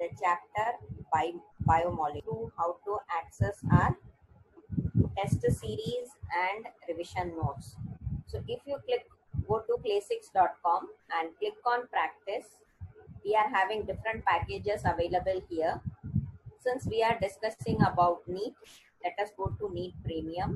the chapter by biomolecule, how to access our test series and revision notes. So if you go to classics.com and click on practice, we are having different packages available here. Since we are discussing about NEET, let us go to NEET Premium.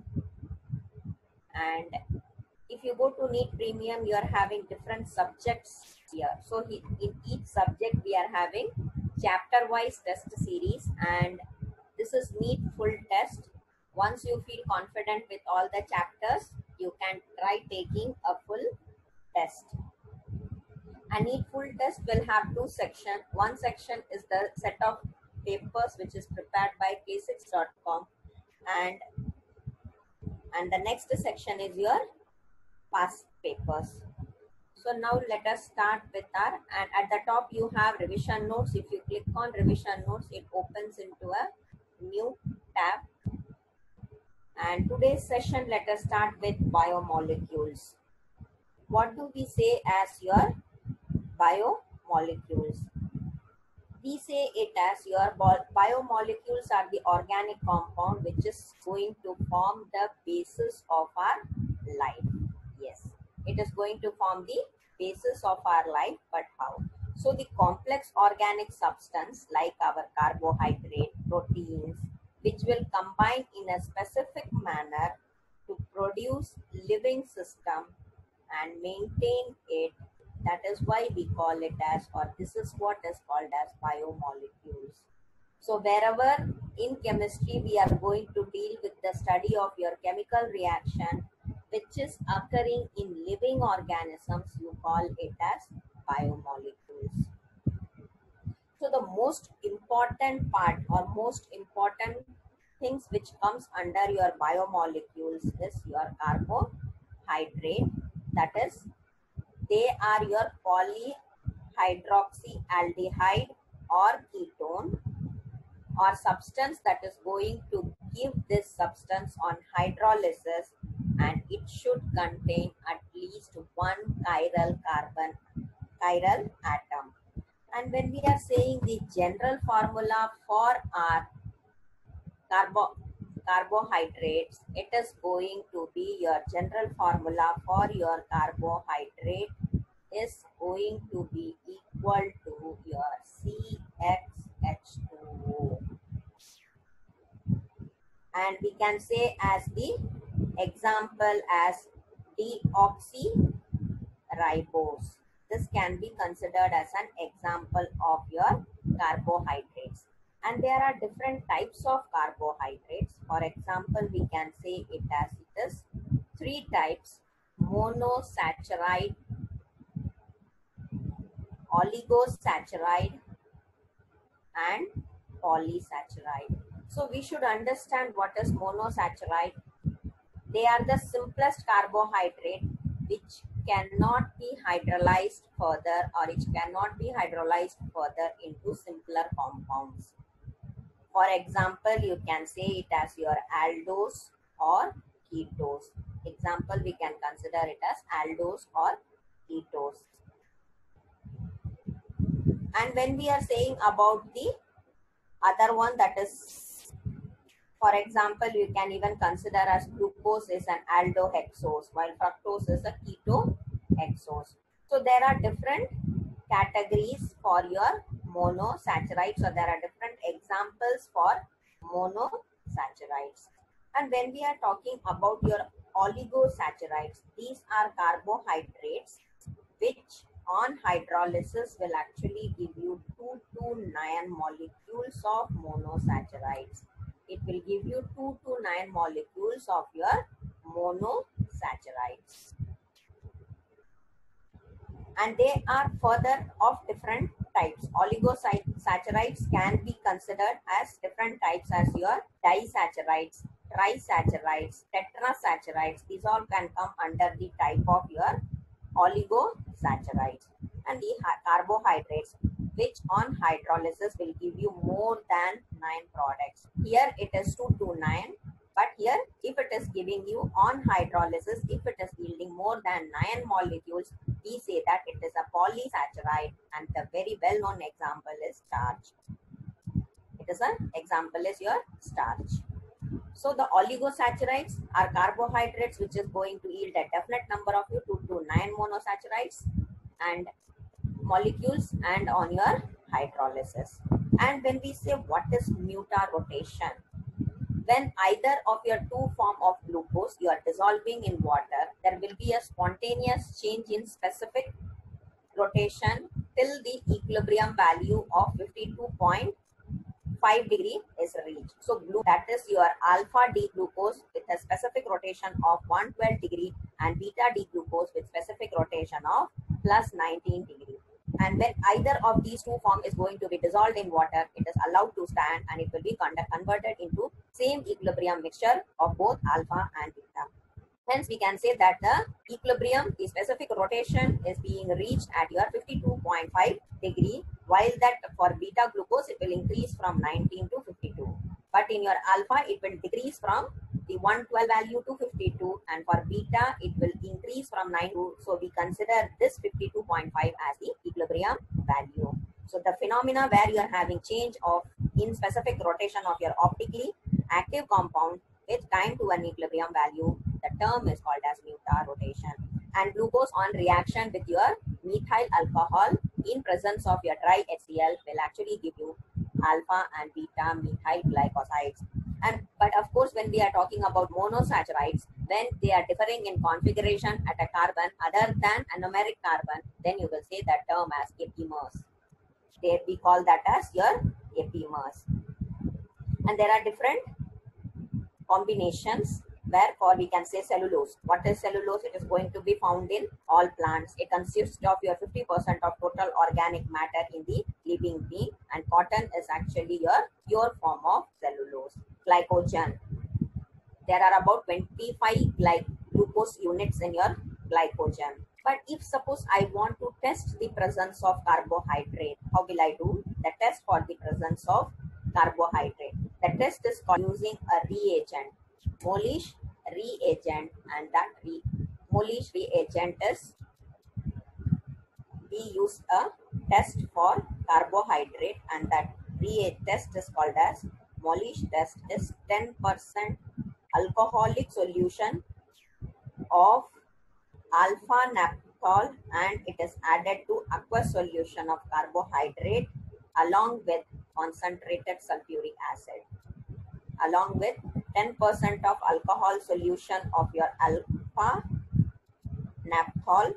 And if you go to NEET Premium, you are having different subjects here. So in each subject, we are having chapter-wise test series, and this is NEET full test. Once you feel confident with all the chapters, you can try taking a full test. A NEET full test will have two sections. One section is the set of papers which is prepared by classics.com, and the next section is your past papers. So now let us start with and at the top you have revision notes. If you click on revision notes, it opens into a new tab. And today's session, let us start with biomolecules. What do we say as your biomolecules? We say it as your biomolecules are the organic compound which is going to form the basis of our life. Yes, it is going to form the basis of our life, but how? So the complex organic substance like our carbohydrate, proteins, which will combine in a specific manner to produce living system and maintain it. That is why we call it as, or this is what is called as biomolecules. So wherever in chemistry we are going to deal with the study of your chemical reaction which is occurring in living organisms, you call it as biomolecules. So the most important part or most important things which comes under your biomolecules is your carbohydrate, that is they are your polyhydroxyaldehyde or ketone or substance that is going to give this substance on hydrolysis, and it should contain at least one chiral atom. And when we are saying the general formula for our carbohydrates, it is going to be your general formula for your carbohydrate is going to be equal to your CXH2O. And we can say as the example as deoxyribose. This can be considered as an example of your carbohydrates. And there are different types of carbohydrates. For example, we can say it as it is three types: monosaccharide, oligosaccharide, and polysaccharide. So we should understand what is monosaccharide. They are the simplest carbohydrate which cannot be hydrolyzed further, or it cannot be hydrolyzed further into simpler compounds. For example, you can say it as your aldose or ketose. Example, we can consider it as aldose or ketose. And when we are saying about the other one, that is, for example, you can even consider as glucose is an aldohexose, while fructose is a ketohexose. So there are different categories for your monosaccharides. So there are different examples for monosaccharides. And when we are talking about your oligosaccharides, these are carbohydrates which on hydrolysis will actually give you 2 to 9 molecules of monosaccharides. It will give you 2 to 9 molecules of your monosaccharides. And they are further of different types. Oligosaccharides can be considered as different types as your disaccharides, trisaccharides, tetrasaccharides. These all can come under the type of your oligosaccharides. And the carbohydrates which on hydrolysis will give you more than 9 products. Here it is 2 to 9. But here, if it is giving you on hydrolysis, if it is yielding more than 9 molecules, we say that it is a polysaccharide, and the very well-known example is starch. It is an example is your starch. So the oligosaccharides are carbohydrates which is going to yield a definite number of you 2 to 9 monosaccharides and molecules and on your hydrolysis. And when we say what is mutarotation, when either of your two form of glucose you are dissolving in water, there will be a spontaneous change in specific rotation till the equilibrium value of 52.5 degree is reached. So that is your alpha D glucose with a specific rotation of 112 degree and beta D glucose with specific rotation of plus 19 degree. And when either of these two form is going to be dissolved in water, it is allowed to stand and it will be converted into same equilibrium mixture of both alpha and beta. Hence, we can say that the equilibrium, the specific rotation is being reached at your 52.5 degree, while that for beta glucose, it will increase from 19 to 52. But in your alpha, it will decrease from the 112 value to 52, and for beta, it will increase from 9 to, so we consider this 52.5 as the equilibrium value. So the phenomena where you are having change of in specific rotation of your optically active compound with time to an equilibrium value, the term is called as mutarotation. And glucose on reaction with your methyl alcohol in presence of your dry HCl will actually give you alpha and beta methyl glycosides. But of course, when we are talking about monosaccharides, when they are differing in configuration at a carbon other than anomeric carbon, then you will say that term as epimers. We call that as your epimers. And there are different combinations, wherefore we can say cellulose. What is cellulose? It is going to be found in all plants. It consists of your 50% of total organic matter in the living being, and cotton is actually your pure form of cellulose. Glycogen. There are about 25 glucose units in your glycogen. But if suppose I want to test the presence of carbohydrate, how will I do the test for the presence of carbohydrate? The test is called using a reagent, Molish reagent, and that Molish reagent is, we use a test for carbohydrate, and that test is called as Molish test. Is 10% alcoholic solution of alpha naphthol, and it is added to aqueous solution of carbohydrate along with concentrated sulfuric acid, along with 10% of alcohol solution of your alpha naphthol,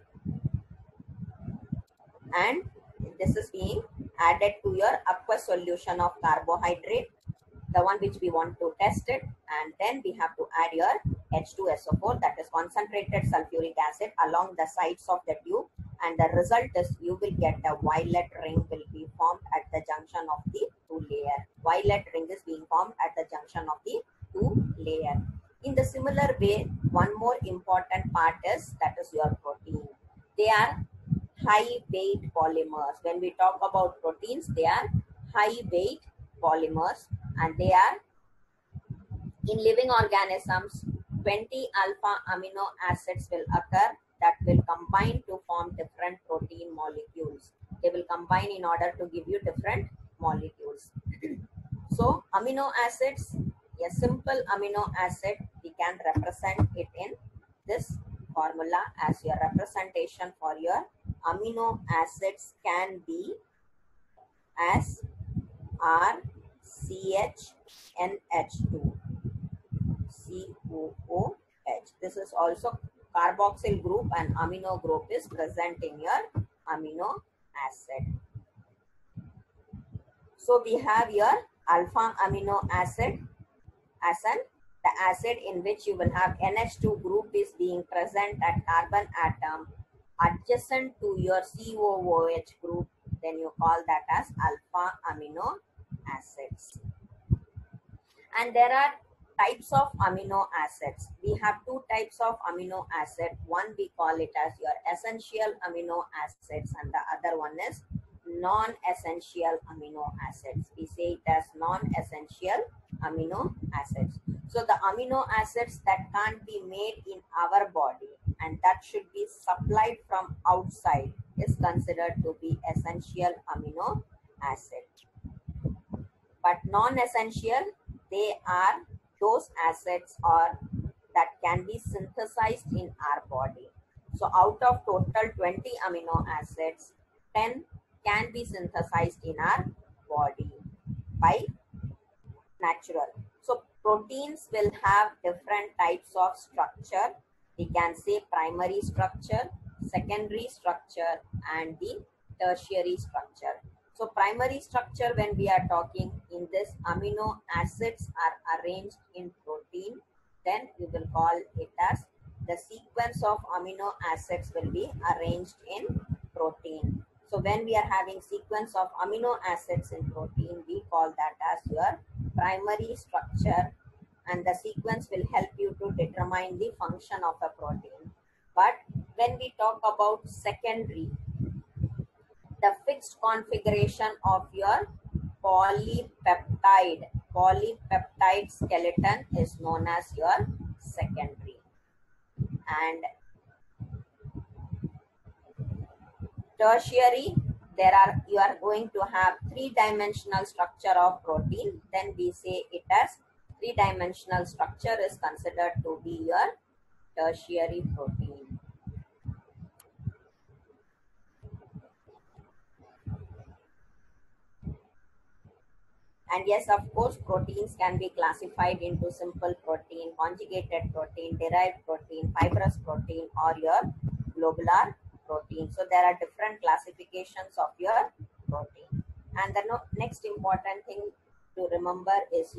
and this is being added to your aqueous solution of carbohydrate, the one which we want to test it, and then we have to add your H2SO4, that is concentrated sulfuric acid, along the sides of the tube, and the result is you will get a violet ring will be formed at the junction of the two layer. Violet ring is being formed at the junction of the two layer. In the similar way, one more important part is that is your protein. They are high weight polymers. When we talk about proteins, they are high weight polymers, and they are in living organisms. 20 alpha amino acids will occur that will combine to form different protein molecules. They will combine in order to give you different molecules. So amino acids, a simple amino acid, we can represent it in this formula as your representation for your amino acids can be as RCHNH2 COOH. This is also carboxyl group, and amino group is present in your amino acid. So we have your alpha amino acid as the acid in which you will have NH2 group is being present at carbon atom adjacent to your COOH group, then you call that as alpha amino acids. And there are types of amino acids. We have two types of amino acid. One we call it as your essential amino acids, and the other one is non-essential amino acids. We say it as non-essential amino acids. So the amino acids that can't be made in our body and that should be supplied from outside is considered to be essential amino acid. But non-essential, they are those acids or that can be synthesized in our body. So out of total 20 amino acids, 10 can be synthesized in our body by natural. So proteins will have different types of structure. We can say primary structure, secondary structure, and the tertiary structure. So primary structure, when we are talking in this, amino acids are arranged in protein, then we will call it as the sequence of amino acids will be arranged in protein. So when we are having sequence of amino acids in protein, we call that as your primary structure, and the sequence will help you to determine the function of a protein. But when we talk about secondary, the fixed configuration of your polypeptide skeleton is known as your secondary. And tertiary, you are going to have three-dimensional structure of protein, then we say it as three-dimensional structure is considered to be your tertiary protein. And yes, of course, proteins can be classified into simple protein, conjugated protein, derived protein, fibrous protein, or your globular protein. So there are different classifications of your protein. And the next important thing to remember is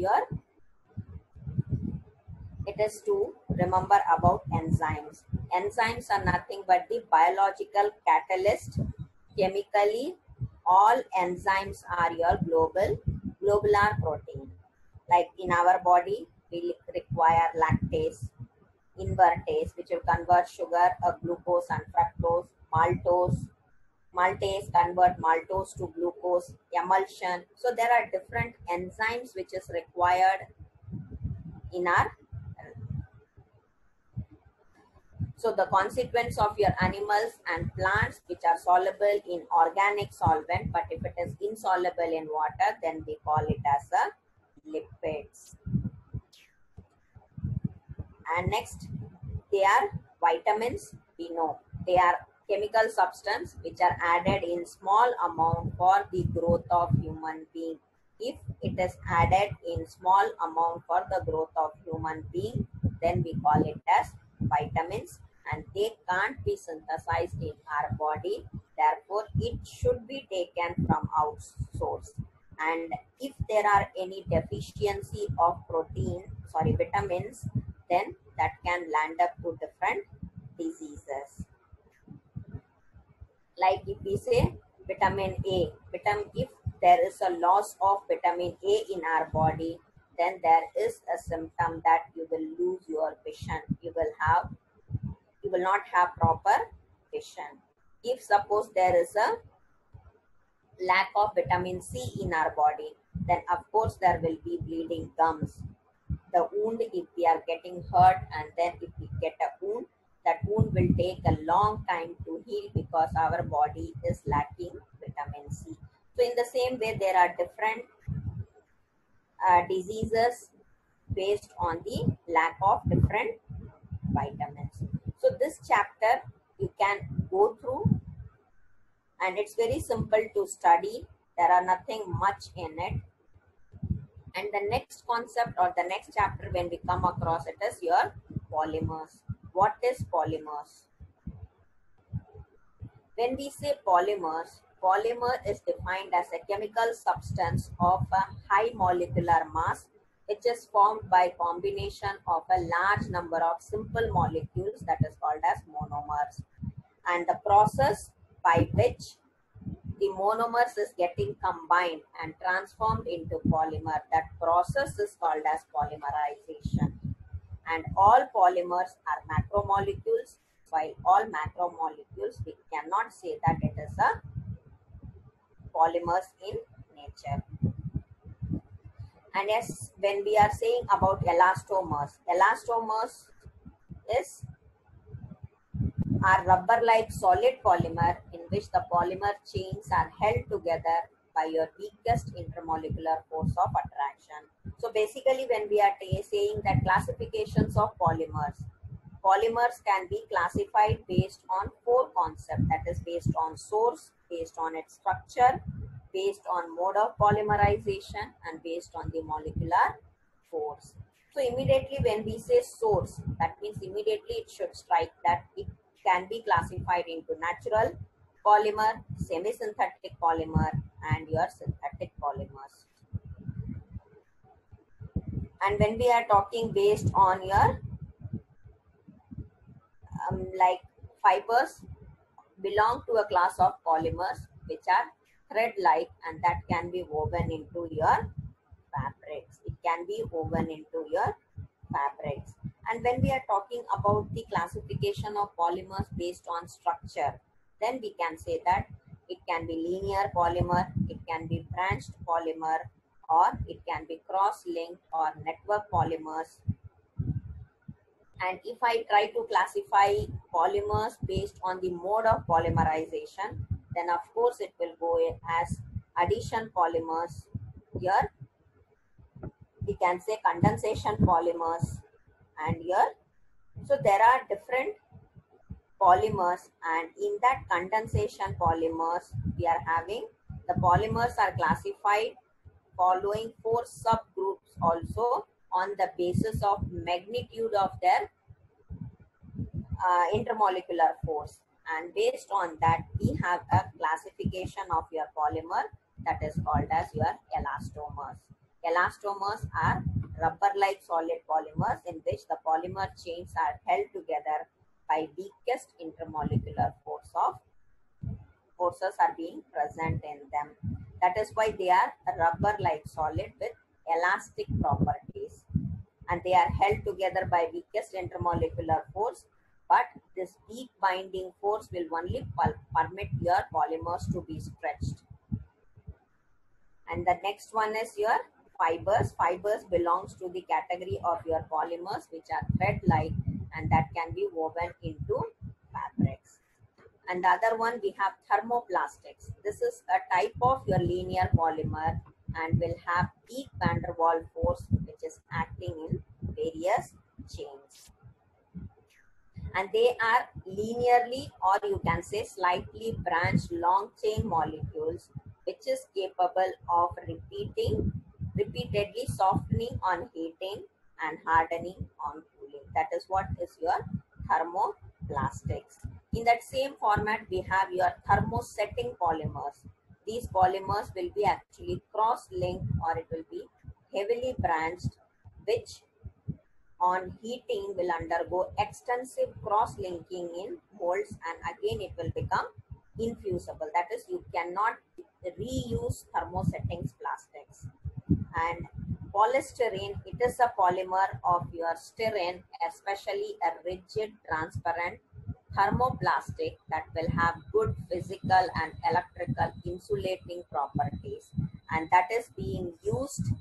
it is to remember about enzymes. Enzymes are nothing but the biological catalyst. Chemically, all enzymes are your globular protein. Like in our body, we require lactase, invertase, which will convert sugar, glucose and fructose, maltase convert maltose to glucose, emulsion. So there are different enzymes which is required in our. So the consequence of your animals and plants which are soluble in organic solvent, but if it is insoluble in water, then we call it as a lipids. And next, they are vitamins. We know they are chemical substance which are added in small amount for the growth of human being. If it is added in small amount for the growth of human being, then we call it as vitamins, and they can't be synthesized in our body. Therefore, it should be taken from outsource. And if there are any deficiency of vitamins, then that can land up to different diseases. Like if we say vitamin A, if there is a loss of vitamin A in our body, then there is a symptom that you will lose your vision. You will not have proper vision. If suppose there is a lack of vitamin C in our body, then of course there will be bleeding gums. The wound, if we are getting hurt and then if we get a wound, that wound will take a long time to heal because our body is lacking vitamin C. So in the same way, there are different diseases based on the lack of different vitamins. So this chapter you can go through, and it's very simple to study. There are nothing much in it. And the next concept or the next chapter when we come across it is your polymers. What is polymers? When we say polymers, polymer is defined as a chemical substance of a high molecular mass which is formed by combination of a large number of simple molecules, that is called as monomers. And the process by which the monomers is getting combined and transformed into polymer, that process is called as polymerization. And all polymers are macromolecules. While all macromolecules, we cannot say that it is a polymers in nature. And yes, when we are saying about elastomers, elastomers is are rubber-like solid polymer in which the polymer chains are held together by your weakest intermolecular force of attraction. So basically, when we are saying that classifications of polymers, polymers can be classified based on four concepts, that is based on source, based on its structure, based on mode of polymerization, and based on the molecular force. So immediately when we say source, that means immediately it should strike that it can be classified into natural polymer, semi-synthetic polymer, and your synthetic polymers. And when we are talking based on your like fibers belong to a class of polymers which are thread-like and that can be woven into your fabrics. It can be woven into your fabrics. And when we are talking about the classification of polymers based on structure, then we can say that it can be linear polymer, it can be branched polymer, or it can be cross-linked or network polymers. And if I try to classify polymers based on the mode of polymerization, then of course it will go as addition polymers. Here we can say condensation polymers, and here, so there are different polymers, and in that condensation polymers we are having the polymers are classified following four subgroups also on the basis of magnitude of their intermolecular force, and based on that we have a classification of your polymer that is called as your elastomers. Elastomers are rubber-like solid polymers in which the polymer chains are held together by weakest intermolecular forces are being present in them. That is why they are rubber-like solid with elastic properties, and they are held together by weakest intermolecular force, but this weak binding force will only permit your polymers to be stretched. And the next one is your fibers. Fibers belongs to the category of your polymers which are thread-like and that can be woven into fabrics. And the other one we have thermoplastics. This is a type of your linear polymer and will have weak van der Waals force which is acting in various chains. And they are linearly or you can say slightly branched long chain molecules which is capable of repeatedly softening on heating and hardening on cooling. That is what is your thermoplastics. In that same format, we have your thermosetting polymers. These polymers will be actually cross-linked or it will be heavily branched, which on heating will undergo extensive cross-linking in molds and again it will become infusible. That is, you cannot reuse thermosettings plastics. And polystyrene, it is a polymer of your styrene, especially a rigid, transparent thermoplastic that will have good physical and electrical insulating properties, and that is being used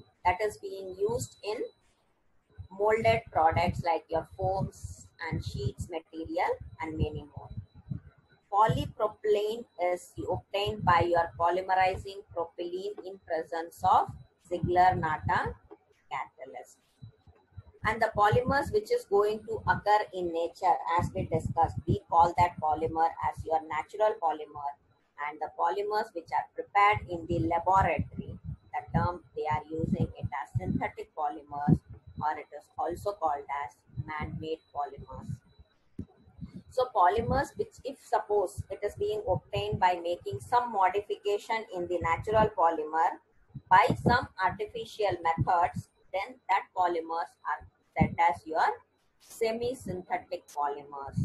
in molded products like your foams and sheets material and many more. Polypropylene is obtained by your polymerizing propylene in presence of Ziegler-Natta catalyst. And the polymers which is going to occur in nature, as we discussed, we call that polymer as your natural polymer. And the polymers which are prepared in the laboratory, the term they are using it as synthetic polymers, or it is also called as man-made polymers. So polymers which, if suppose it is being obtained by making some modification in the natural polymer by some artificial methods, then that polymers are said as your semi-synthetic polymers.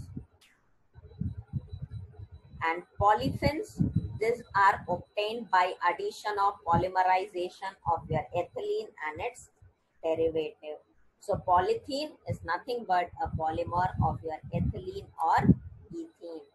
And polyphenols, these are obtained by addition of polymerization of your ethylene and its derivative. So polythene is nothing but a polymer of your ethylene or ethene.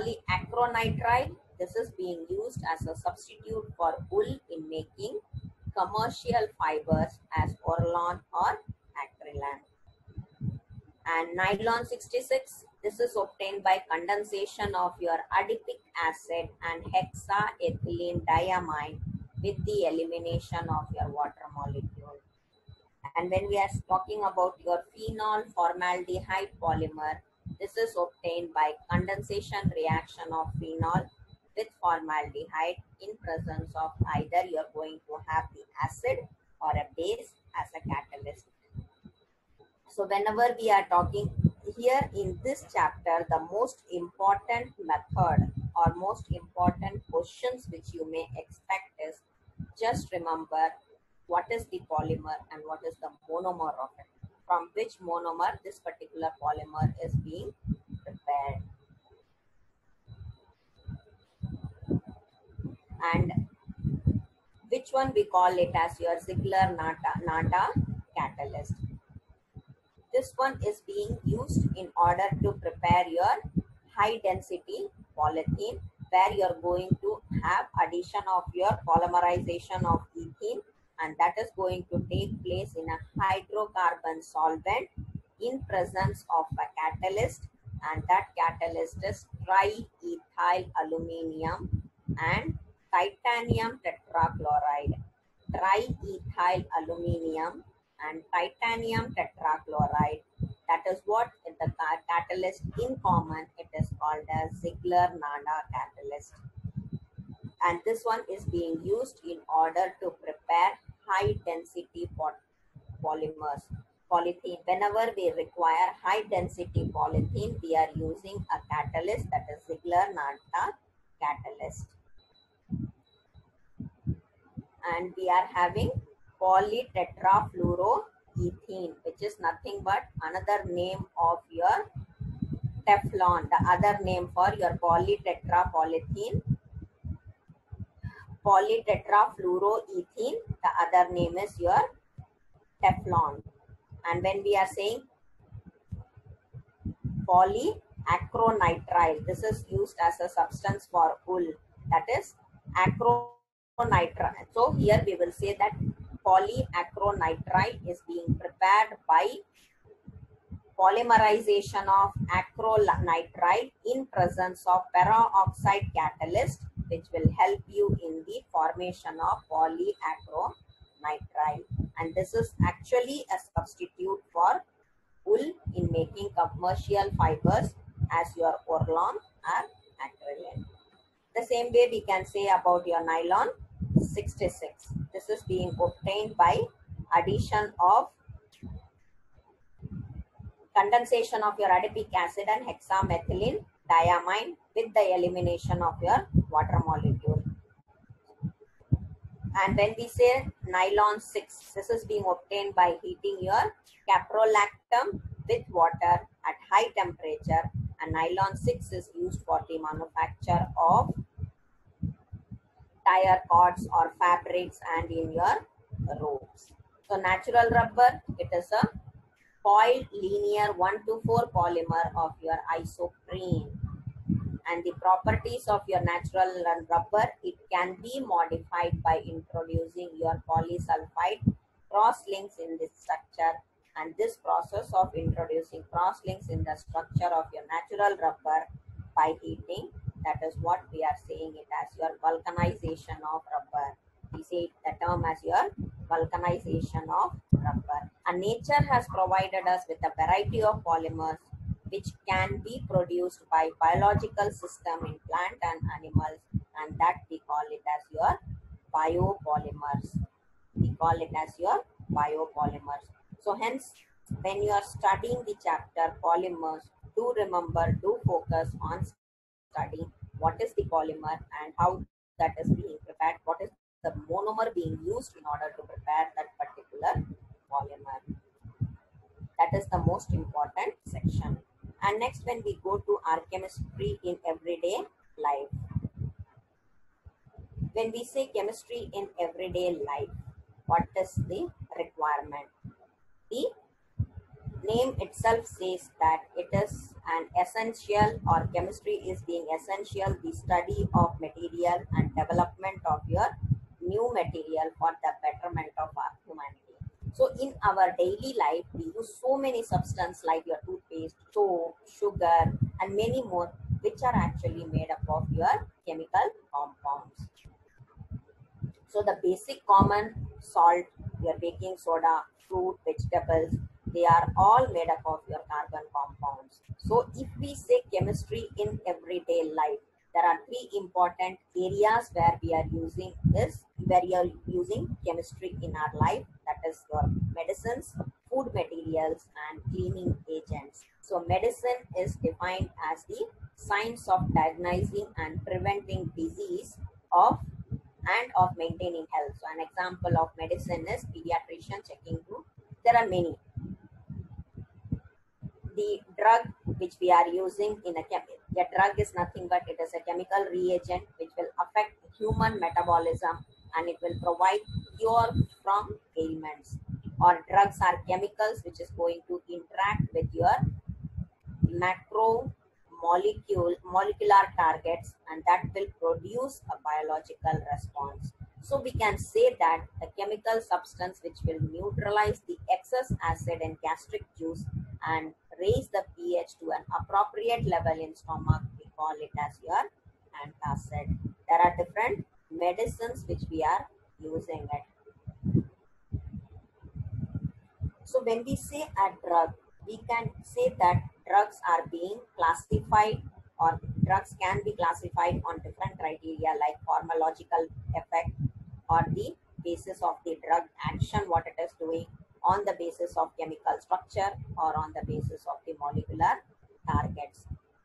Polyacrylonitrile, this is being used as a substitute for wool in making commercial fibers as Orlon or acrylan. And nylon 66, this is obtained by condensation of your adipic acid and hexaethylene diamine with the elimination of your water molecule. And when we are talking about your phenol formaldehyde polymer, this is obtained by condensation reaction of phenol with formaldehyde in presence of either you're going to have the acid or a base as a catalyst. So whenever we are talking here in this chapter, the most important method or most important questions which you may expect is, just remember what is the polymer and what is the monomer of it. From which monomer this particular polymer is being prepared. And which one we call it as your Ziegler-Natta catalyst. This one is being used in order to prepare your high density polythene, where you're going to have addition of your polymerization of ethene, and that is going to take place in a hydrocarbon solvent in presence of a catalyst, and that catalyst is triethyl aluminium and titanium tetrachloride. Triethyl aluminium and titanium tetrachloride, that is what the catalyst in common, it is called as Ziegler-Natta catalyst. And this one is being used in order to prepare high density polymers, polythene. Whenever we require high density polythene, we are using a catalyst, that is Ziegler-Natta catalyst. And we are having polytetrafluoroethene, which is nothing but another name of your Teflon, the other name for your polytetrafluoroethene. Polytetrafluoroethene, the other name is your Teflon. And when we are saying polyacrylonitrile, this is used as a substance for wool, that is acrylonitrile. So here we will say that polyacrylonitrile is being prepared by polymerization of acrylonitrile in presence of peroxide catalyst, which will help you in the formation of polyacrylonitrile. And this is actually a substitute for wool in making commercial fibers as your Orlon or acrylic. The same way we can say about your nylon 66. This is being obtained by addition of condensation of your adipic acid and hexamethylene diamine with the elimination of your water molecule. And when we say nylon 6, this is being obtained by heating your caprolactam with water at high temperature, and nylon 6 is used for the manufacture of tire cords or fabrics and in your ropes. So natural rubber, it is a coiled linear 1,2,4 polymer of your isoprene. And the properties of your natural rubber, it can be modified by introducing your polysulfide cross-links in this structure. And this process of introducing cross-links in the structure of your natural rubber by heating, that is what we are saying it as your vulcanization of rubber. We say the term as your vulcanization of rubber. And nature has provided us with a variety of polymers which can be produced by biological system in plant and animals, and that we call it as your biopolymers. We call it as your biopolymers. So hence, when you are studying the chapter polymers, do remember, do focus on studying what is the polymer and how that is being prepared, what is the monomer being used in order to prepare that particular polymer. That is the most important section. And next, when we go to our chemistry in everyday life. When we say chemistry in everyday life, what is the requirement? The name itself says that it is an essential, or chemistry is being essential, the study of material and development of your new material for the betterment of our humanity. So in our daily life, we use so many substances like your toothpaste, soap, sugar, and many more, which are actually made up of your chemical compounds. So the basic common salt, your baking soda, fruit, vegetables, they are all made up of your carbon compounds. So if we say chemistry in everyday life, there are three important areas where we are using this, where you are using chemistry in our life. That is your medicines, food materials, and cleaning agents. So medicine is defined as the science of diagnosing and preventing disease of and of maintaining health. So an example of medicine is pediatrician checking through. There are many. The drug which we are using in a drug is nothing but it is a chemical reagent which will affect human metabolism and it will provide cure from ailments. Or drugs are chemicals which is going to interact with your macro molecular targets and that will produce a biological response. So we can say that the chemical substance which will neutralize the excess acid in gastric juice and raise the pH to an appropriate level in stomach, we call it as your antacid. There are different medicines which we are using it. So when we say a drug, we can say that drugs are being classified or drugs can be classified on different criteria like pharmacological effect or the basis of the drug action, what it is doing on the basis of chemical structure or on the basis of the molecular targets.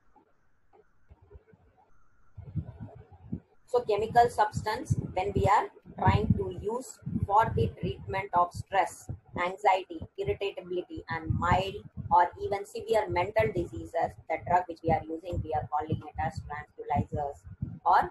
So chemical substance when we are trying to use for the treatment of stress, anxiety, irritability and mild or even severe mental diseases, the drug which we are using, we are calling it as tranquilizers. Or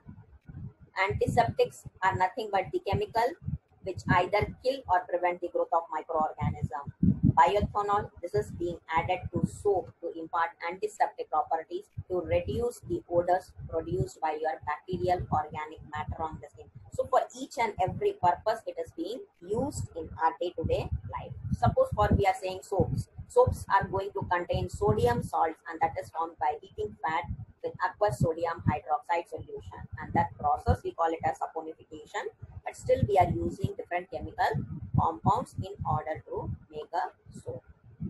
antiseptics are nothing but the chemical which either kill or prevent the growth of microorganism. Bioethanol, this is being added to soap to impart antiseptic properties to reduce the odors produced by your bacterial organic matter on the skin. So for each and every purpose, it is being used in our day-to-day life. Suppose for we are saying soaps. Soaps are going to contain sodium salts and that is formed by heating fat with aqueous sodium hydroxide solution, and that process we call it as saponification, but still we are using different chemical compounds in order to make a soap.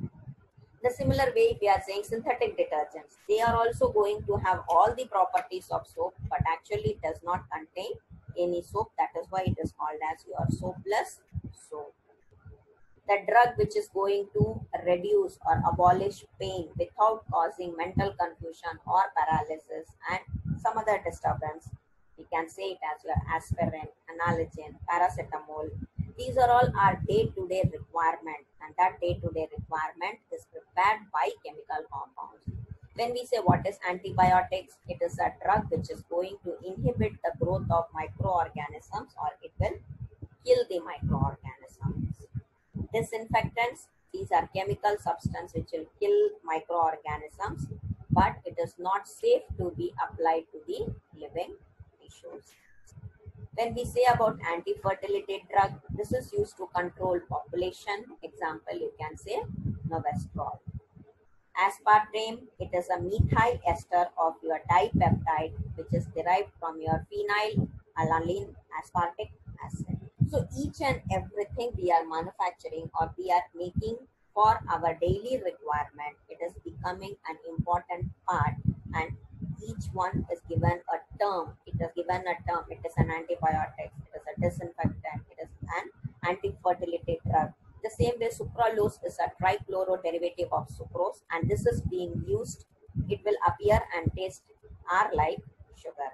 The similar way we are saying synthetic detergents, they are also going to have all the properties of soap but actually does not contain any soap. That is why it is called as your soapless soap. The drug which is going to reduce or abolish pain without causing mental confusion or paralysis and some other disturbance. We can say it as your aspirin, analgin, paracetamol. These are all our day-to-day requirement and that day-to-day requirement is prepared by chemical compounds. When we say what is antibiotics, it is a drug which is going to inhibit the growth of microorganisms or it will kill the microorganisms. Disinfectants, these are chemical substances which will kill microorganisms, but it is not safe to be applied to the living tissues. When we say about anti-fertility drug, this is used to control population. Example, you can say Novestrol. Aspartame, it is a methyl ester of your dipeptide, which is derived from your phenylalanine aspartic acid. So each and everything we are manufacturing or we are making for our daily requirement, it is becoming an important part and each one is given a term. It is given a term. It is an antibiotic, it is a disinfectant, it is an anti-fertility drug. The same way sucralose is a trichloro derivative of sucrose and this is being used. It will appear and taste are like sugar.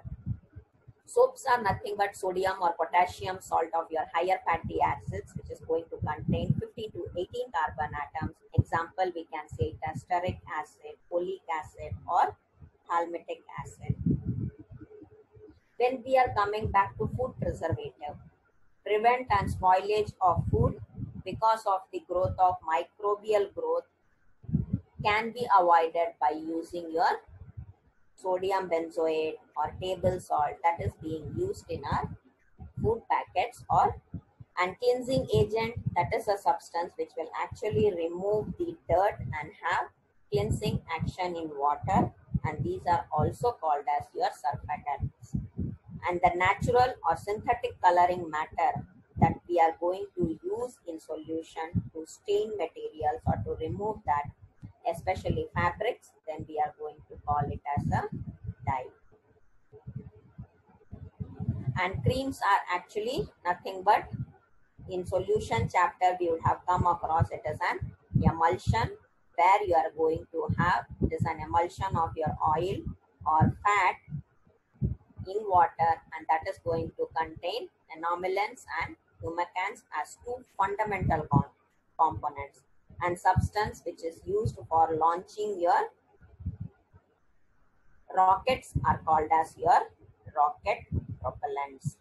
Soaps are nothing but sodium or potassium salt of your higher fatty acids which is going to contain 15 to 18 carbon atoms. Example, we can say it as stearic acid, oleic acid or palmitic acid. When we are coming back to food preservative, prevent and spoilage of food because of the growth of microbial growth can be avoided by using your sodium benzoate or table salt that is being used in our food packets, or and cleansing agent, that is a substance which will actually remove the dirt and have cleansing action in water, and these are also called as your surfactants. And the natural or synthetic coloring matter that we are going to use in solution to stain materials or to remove that, especially fabrics, then we are going to call it as a dye. And creams are actually nothing but, in solution chapter we would have come across it as an emulsion, where you are going to have, it is an emulsion of your oil or fat in water, and that is going to contain enomylants and humectants as two fundamental components, and substance which is used for launching your rockets are called as your rocket propellants.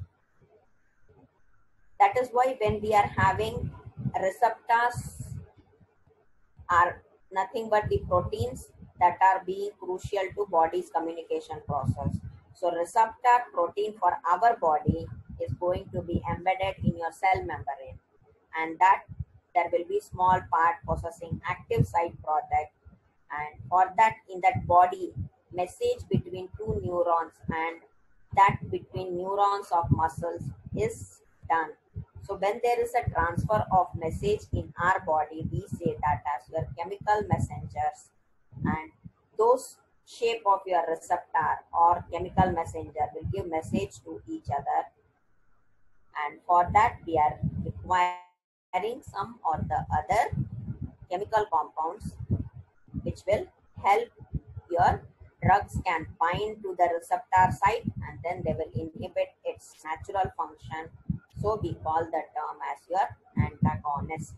That is why when we are having receptors are nothing but the proteins that are being crucial to body's communication process. So receptor protein for our body is going to be embedded in your cell membrane, and that there will be small part possessing active site product, and for that, in that body, message between two neurons and that between neurons of muscles is done. So when there is a transfer of message in our body, we say that as your chemical messengers, and those shape of your receptor or chemical messenger will give message to each other, and for that we are requiring some or the other chemical compounds which will help your drugs can bind to the receptor site, and then they will inhibit its natural function. So we call the term as your antagonist.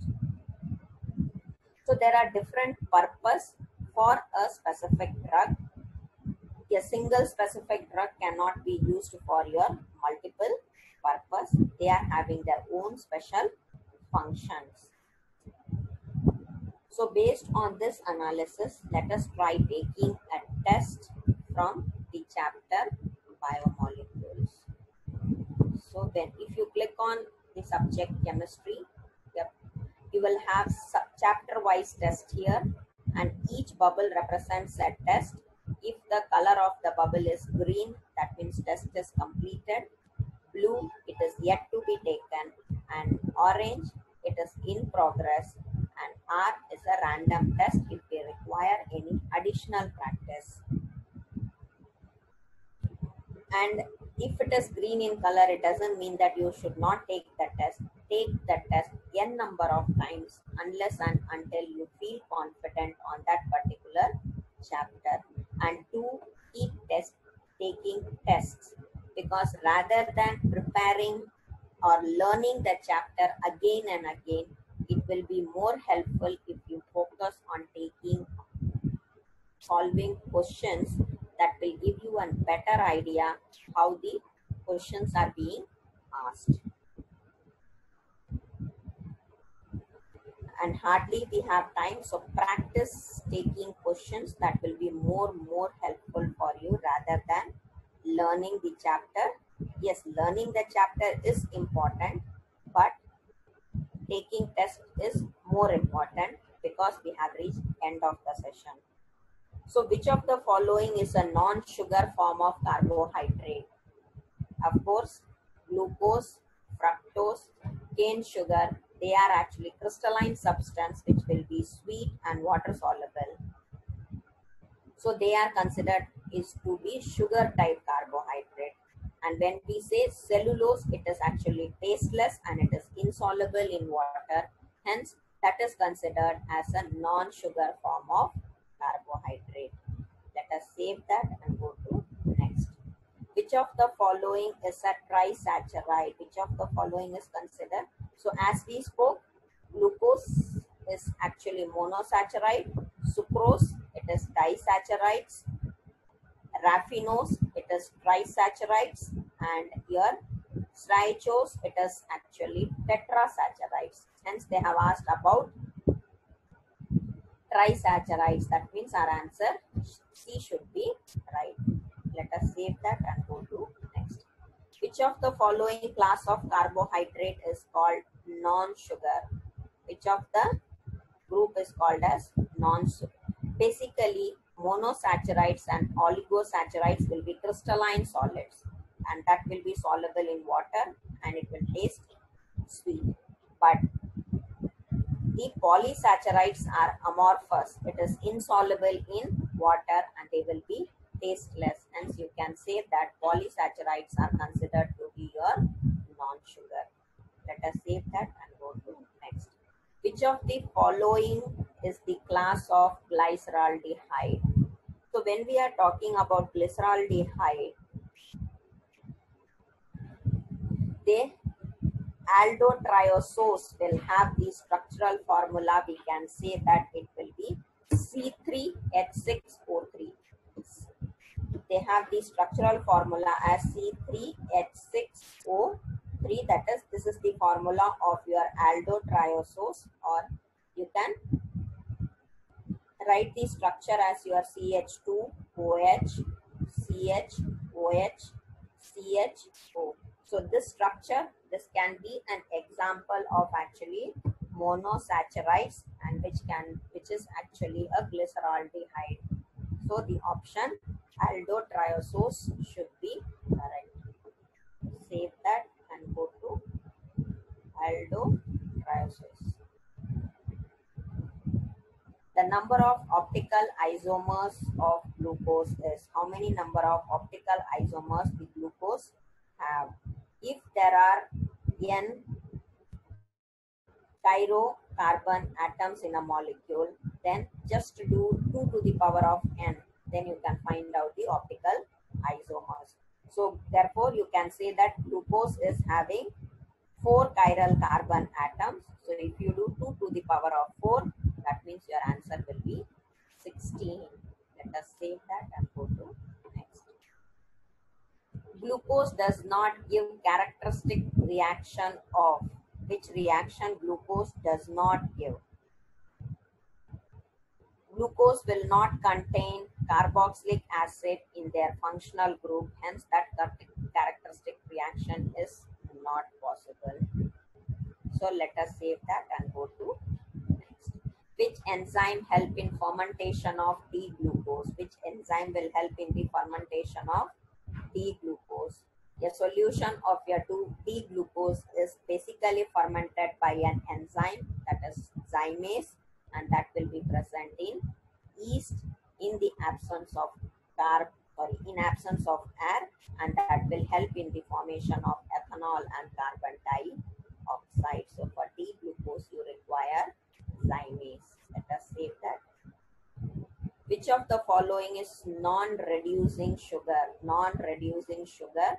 So there are different purpose for a specific drug. A single specific drug cannot be used for your multiple purpose. They are having their own special functions. So based on this analysis, let us try taking a test from the chapter biomolecules. So then if you click on the subject chemistry, yep, you will have chapter wise test here, and each bubble represents a test. If the color of the bubble is green, that means test is completed. Blue, it is yet to be taken, and orange, it is in progress, and R is a random test if we require any additional practice. And if it is green in color, it doesn't mean that you should not take the test. Take the test n number of times unless and until you feel confident on that particular chapter, and do keep taking tests, because rather than preparing or learning the chapter again and again, it will be more helpful if you focus on taking solving questions that will give you a better idea how the questions are being asked. And hardly we have time, so practice taking questions. That will be more helpful for you rather than learning the chapter. Yes, learning the chapter is important, but taking test is more important, because we have reached end of the session. So which of the following is a non-sugar form of carbohydrate? Of course, glucose, fructose, cane sugar, they are actually crystalline substance which will be sweet and water soluble. So they are considered is to be sugar type carbohydrate. And when we say cellulose, it is actually tasteless and it is insoluble in water. Hence, that is considered as a non-sugar form of carbohydrate. Let us save that and go to next. Which of the following is a trisaccharide? Which of the following is considered? So as we spoke, glucose is actually monosaccharide. Sucrose, it is disaccharides. Raffinose, it is trisaccharides. And here, styrose, it is actually tetrasaccharides. Hence, they have asked about trisaccharides. That means our answer C should be right. Let us save that and go to next. Which of the following class of carbohydrate is called non-sugar? Which of the group is called as non-sugar? Basically, monosaccharides and oligosaccharides will be crystalline solids, and that will be soluble in water and it will taste sweet. But the polysaccharides are amorphous. It is insoluble in water and they will be tasteless. Hence, you can say that polysaccharides are considered to be your non-sugar. Let us save that and go to next. Which of the following is the class of glyceraldehyde? So when we are talking about glyceraldehyde, they aldotriosose will have the structural formula. We can say that it will be C3H6O3. They have the structural formula as C3H6O3. That is, this is the formula of your aldotriosose, or you can write the structure as your CH2OH, CHOH, CHO. So this structure, this can be an example of actually monosaccharides, and which is actually a glyceraldehyde. So the option aldotriosose should be correct. Save that and go to aldotriosose. The number of optical isomers of glucose is, how many number of optical isomers the glucose have? If there are n chirocarbon atoms in a molecule, then just do 2 to the power of n, then you can find out the optical isomers. So therefore you can say that glucose is having 4 chiral carbon atoms. So if you do 2 to the power of 4, that means your answer will be 16. Let us save that and go to next. Glucose does not give characteristic reaction of, which reaction glucose does not give? Glucose will not contain carboxylic acid in their functional group, hence that characteristic reaction is not possible. So let us save that and go to next. Which enzyme help in fermentation of D-glucose? Which enzyme will help in the fermentation of D-glucose? A solution of your D-glucose is basically fermented by an enzyme, that is zymase, and that will be present in yeast in the absence of in absence of air, and that will help in the formation of ethanol and carbon dioxide. So for D-glucose you require zymase. Let us save that. Which of the following is non-reducing sugar? Non-reducing sugar,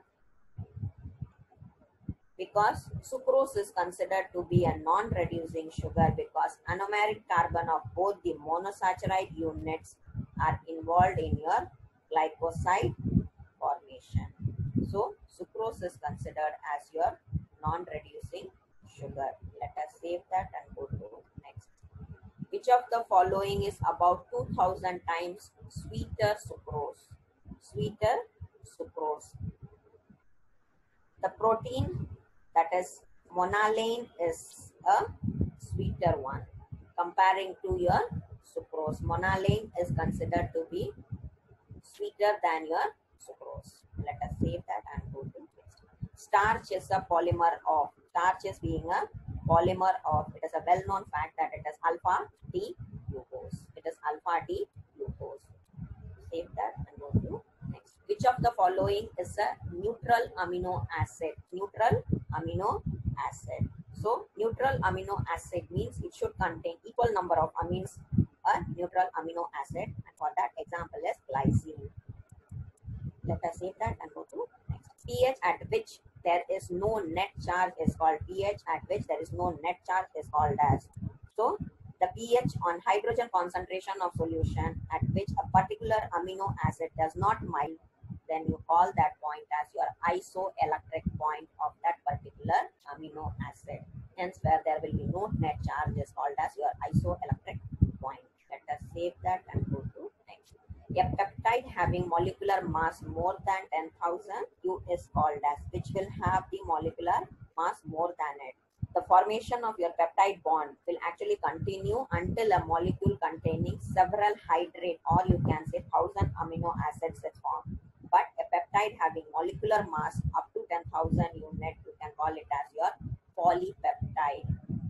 because sucrose is considered to be a non-reducing sugar because anomeric carbon of both the monosaccharide units are involved in your glycoside formation. So sucrose is considered as your non-reducing sugar. Let us save that and go to next. Which of the following is about 2000 times sweeter sucrose? Sweeter sucrose. The protein, that is monoline, is a sweeter one comparing to your sucrose. Monoline is considered to be sweeter than your sucrose. Let us save that and go to next. Starch is a polymer of, starch is being a polymer of, it is a well-known fact that it is alpha D glucose. It is alpha D glucose. Save that and go to next. Which of the following is a neutral amino acid? Neutral amino acid. So neutral amino acid means it should contain equal number of amines, a neutral amino acid, and for that example is glycine. Let us save that and go to next. pH at which there is no net charge is called, pH at which there is no net charge is called as. So the pH on hydrogen concentration of solution at which a particular amino acid does not melt, then you call that point as your isoelectric point of that particular amino acid. Hence, where there will be no net charge is called as your isoelectric point. Let us save that and go to next. A peptide having molecular mass more than 10,000 U is called as, which will have the molecular mass more than it. The formation of your peptide bond will actually continue until a molecule containing several hydrate, or you can say 1,000 amino acids is formed. But a peptide having molecular mass up to 10,000 unit, you can call it as your polypeptide.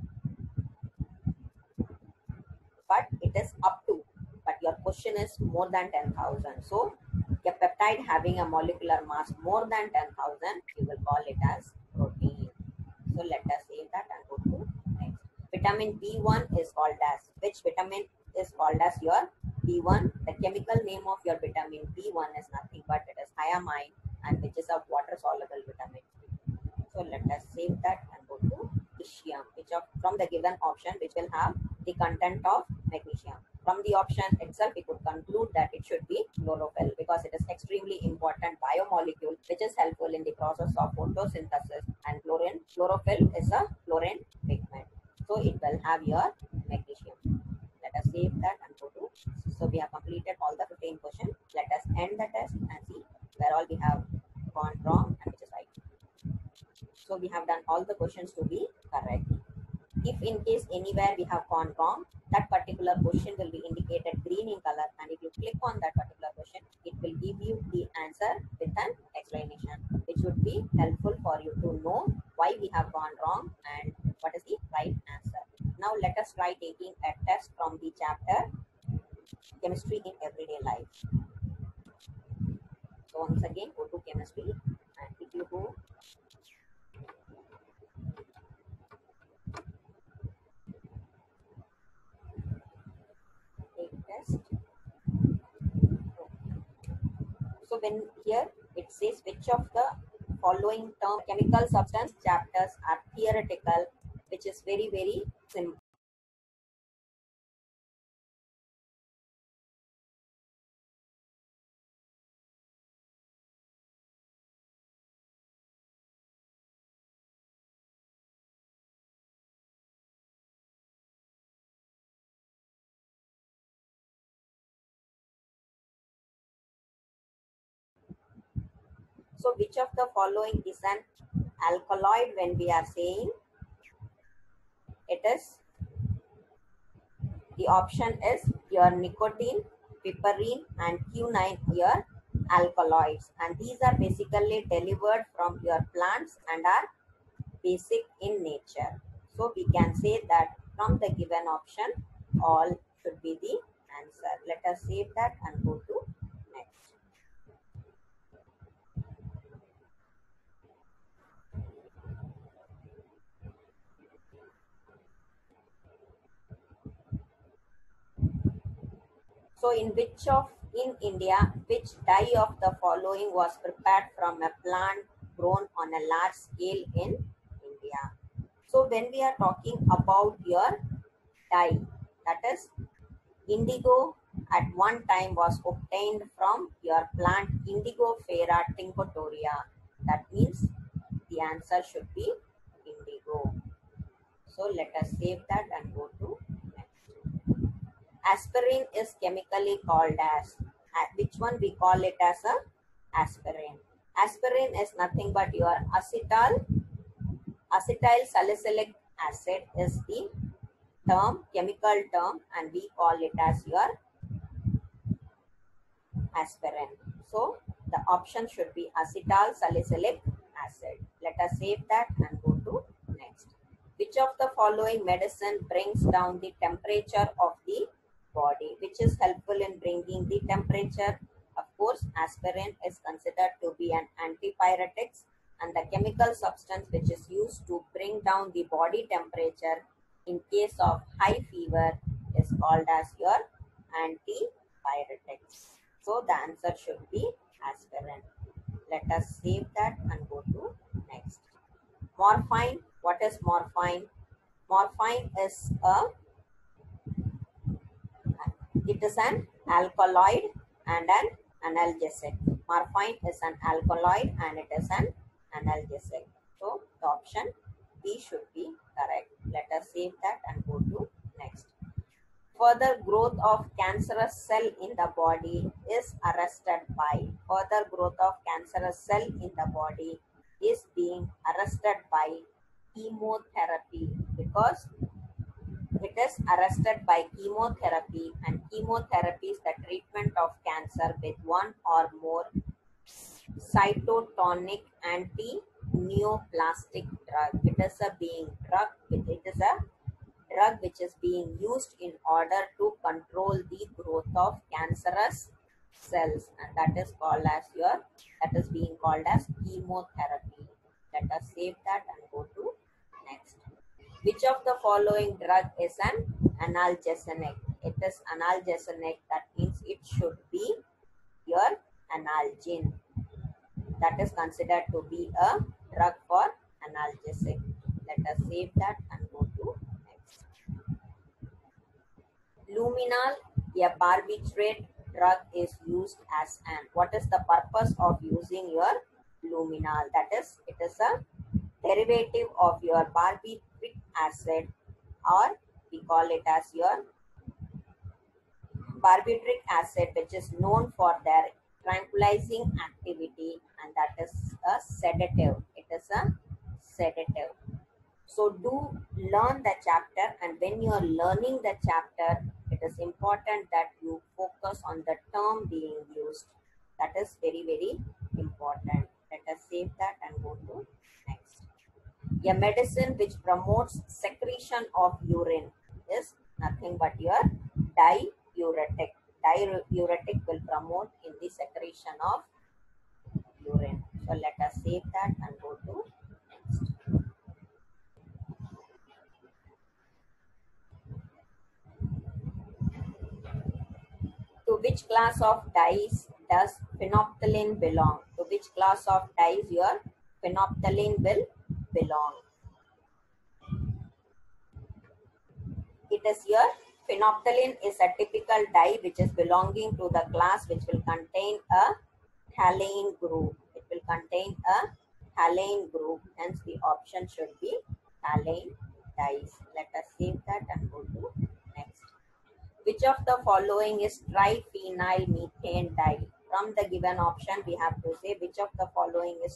But it is up to, but your question is more than 10,000. So a peptide having a molecular mass more than 10,000, you will call it as protein. So let us save that and go to next. Vitamin B1 is called as, which vitamin is called as your B1? The chemical name of your vitamin B1 is nothing but it is thiamine, and which is a water soluble vitamin. So let us save that and go to magnesium, which from the given option, which will have the content of magnesium. From the option itself, we could conclude that it should be chlorophyll, because it is extremely important biomolecule which is helpful in the process of photosynthesis, and chlorophyll is a chlorine pigment. So it will have your magnesium. Let us save that and go to. So we have completed all the 15 questions. Let us end the test and see where all we have gone wrong and which is right. So we have done all the questions to be correct. If in case anywhere we have gone wrong, that particular question will be indicated green in color, and if you click on that particular question, it will give you the answer with an explanation, which would be helpful for you to know why we have gone wrong and what is the right answer. Now let us try taking a test from the chapter Chemistry in Everyday Life. So once again, go to chemistry, and if you go take test. So when here it says which of the following term chemical substance chapters are theoretical, which is very simple. So which of the following is an alkaloid? When we are saying it is, the option is your nicotine, piperine and quinine, your alkaloids, and these are basically delivered from your plants and are basic in nature. So we can say that from the given option, all should be the answer. Let us save that and go to next. So in India, which dye of the following was prepared from a plant grown on a large scale in India? So when we are talking about your dye, that is indigo, at one time was obtained from your plant Indigofera tinctoria. That means the answer should be indigo. So let us save that and go to next. Aspirin is chemically called as, which one we call it as a aspirin? Aspirin is nothing but your acetyl salicylic acid is the chemical term, and we call it as your aspirin. So the option should be acetyl salicylic acid. Let us save that and go to next. Which of the following medicine brings down the temperature of the body? Which is helpful in bringing the temperature? Of course, aspirin is considered to be an antipyretic, and the chemical substance which is used to bring down the body temperature in case of high fever is called as your antipyretics. So the answer should be aspirin. Let us save that and go to next. Morphine. What is morphine? Morphine is it is an alkaloid and an analgesic. Morphine is an alkaloid and it is an analgesic. So the option B should be correct. Let us save that and go to next. further growth of cancerous cell in the body is arrested by. Further growth of cancerous cell in the body is being arrested by chemotherapy, because it is arrested by chemotherapy, and chemotherapy is the treatment of cancer with one or more cytotonic anti-neoplastic drug. It is a drug which is being used in order to control the growth of cancerous cells, and that is being called as chemotherapy. Let us save that and go to next. Which of the following drug is an analgesic? It is analgesic, that means it should be your analgin. That is considered to be a drug for analgesic. Let us save that and go to next. Luminal, a barbiturate drug, is used as an. What is the purpose of using your luminal? That is, it is a derivative of your barbiturate acid, or we call it as your barbiturate acid, which is known for their tranquilizing activity, and that is a sedative. It is a sedative. So do learn the chapter, and when you are learning the chapter, it is important that you focus on the term being used. That is very, very important. Let us save that and go to next. A medicine which promotes secretion of urine is nothing but your diuretic. Diuretic will promote in the secretion of urine. So let us save that and go to next. To which class of dyes does phenolphthalein belong? To which class of dyes your phenolphthalein will belong? It is your phenolphthalein is a typical dye which is belonging to the class which will contain a halane group. It will contain a halane group. Hence the option should be halane dyes. Let us save that and go to next. Which of the following is triphenyl methane dye? From the given option, we have to say which of the following is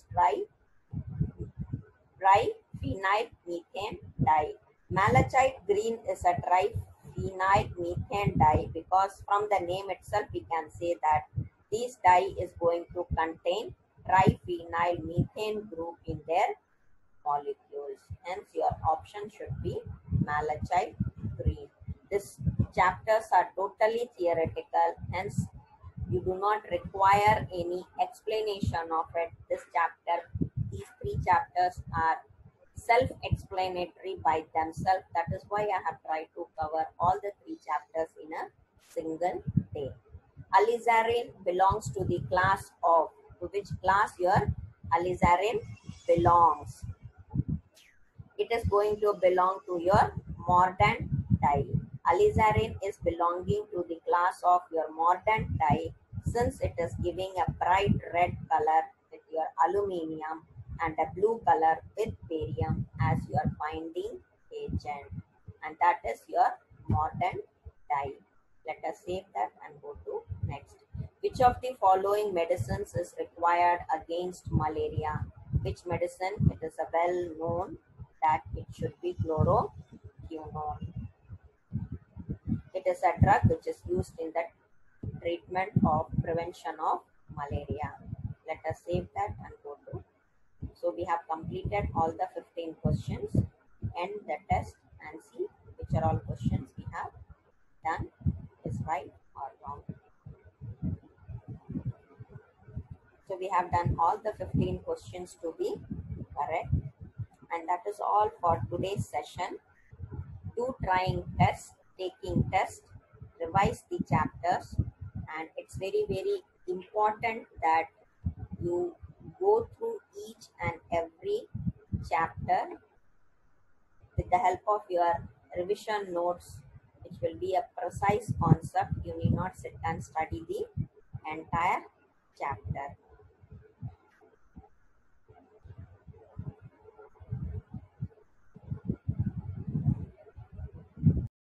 triphenyl methane dye. Malachite green is a triphenyl methane dye, because from the name itself we can say that this dye is going to contain triphenyl methane group in their molecules. Hence your option should be malachite green. These chapters are totally theoretical, hence you do not require any explanation of it. These three chapters are self-explanatory by themselves. That is why I have tried to cover all the three chapters in a single day. Alizarin belongs to the class of. To which class your alizarin belongs? It is going to belong to your mordant dye. Alizarin is belonging to the class of your mordant dye, since it is giving a bright red color with your aluminium and a blue color with barium as your binding agent, and that is your mordant dye. Let us save that and go to next. Which of the following medicines is required against malaria? Which medicine? It is a well known that it should be chloroquine. It is a drug which is used in the treatment of prevention of malaria. Let us save that and go to. So we have completed all the 15 questions. End the test and see which are all questions we have done is right or wrong. So we have done all the 15 questions to be correct. And that is all for today's session. Do trying tests, taking tests, revise the chapters, and it's very, very important that you go through each and every chapter with the help of your revision notes, which will be a precise concept. You need not sit and study the entire chapter.